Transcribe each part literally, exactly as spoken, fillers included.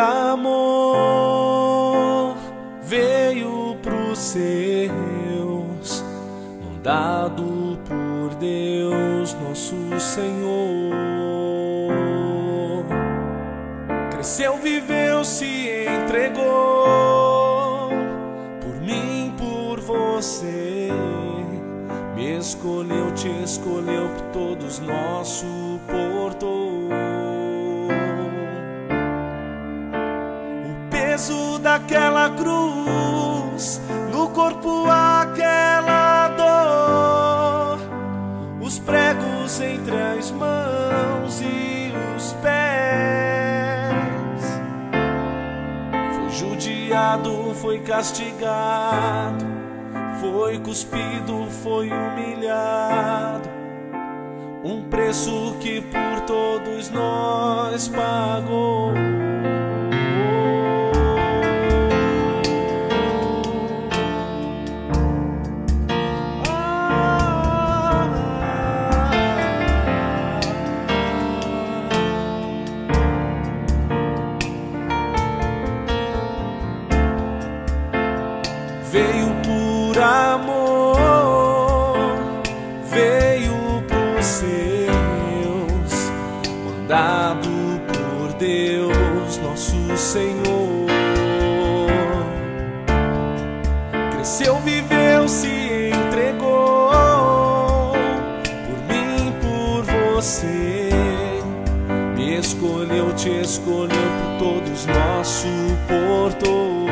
amor veio pros seus, mandado por Deus nosso Senhor. Cresceu, viveu, se entregou por mim, por você. Me escolheu, te escolheu, por todos nós suportou. O peso daquela cruz, no corpo aquela dor, os pregos entre as mãos e os pés. Foi judiado, foi castigado, foi cuspido, foi humilhado, um preço que por todos nós pagou. Veio por amor, veio pros seus, mandado por Deus nosso Senhor. Cresceu, viveu, se entregou por mim, por você. Me escolheu, te escolheu, por todos nós suportou.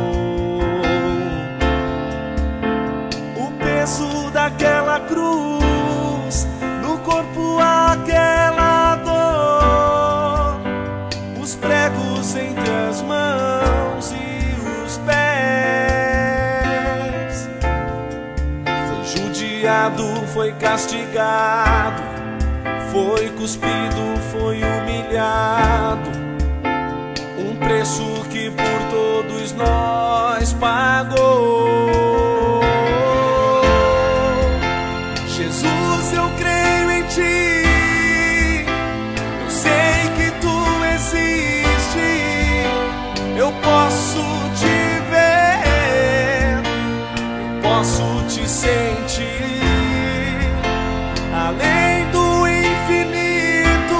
Daquela cruz, no corpo aquela dor, os pregos entre as mãos e os pés. Foi judiado, foi castigado, foi cuspido, foi humilhado, um preço que por todos nós pagou. Jesus, eu creio em ti, eu sei que tu existes, eu posso te ver, eu posso te sentir, além do infinito,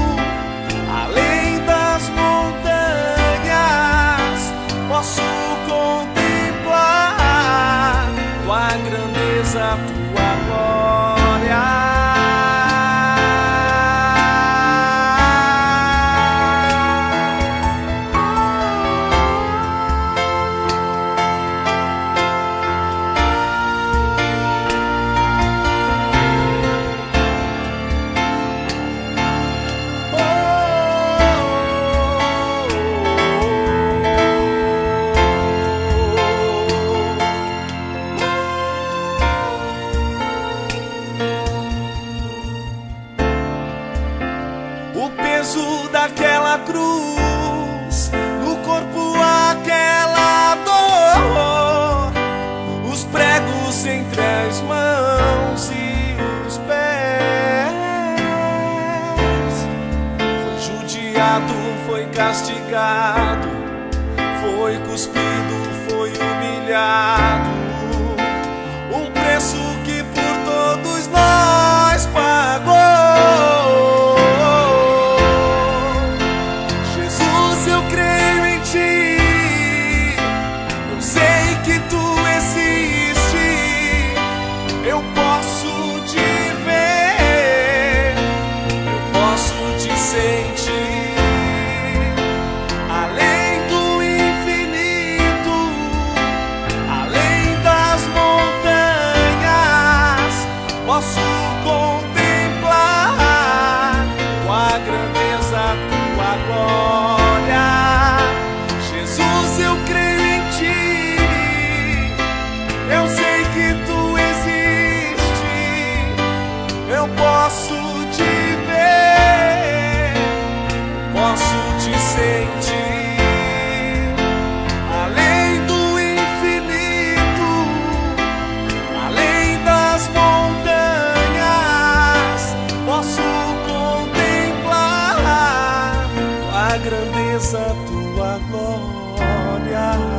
além das montanhas, posso contemplar tua grandeza, tua glória. O peso daquela cruz, no corpo aquela dor, os pregos entre as mãos e os pés. Foi judiado, foi castigado, foi cuspido, foi humilhado, um preço que por todos nós pagou. Eu posso te ver, eu posso te sentir, além do infinito, além das montanhas, posso contemplar tua grandeza, tua glória. tua glória.